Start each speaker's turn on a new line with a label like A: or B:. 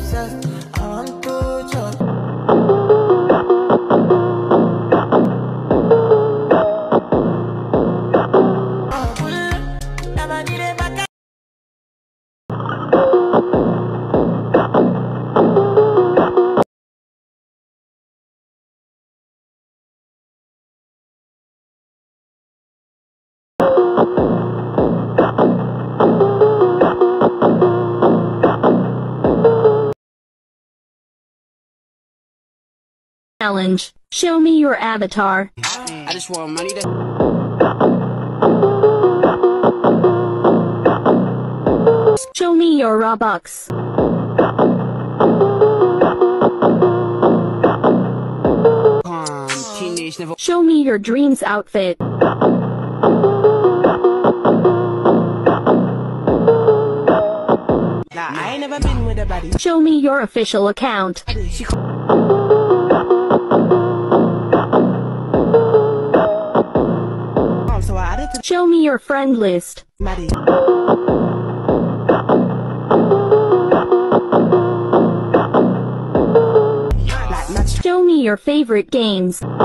A: I want to chop.
B: Challenge. Show me your avatar.
C: I just want money to.
B: Show me your Robux.
C: Teenage never.
B: Show me your dreams outfit.
A: Nah, I ain't never been with a body.
B: Show me your official account.
A: She so I added to
B: Show me your friend list.
A: Maddie. Like match.
B: Show me your favorite games.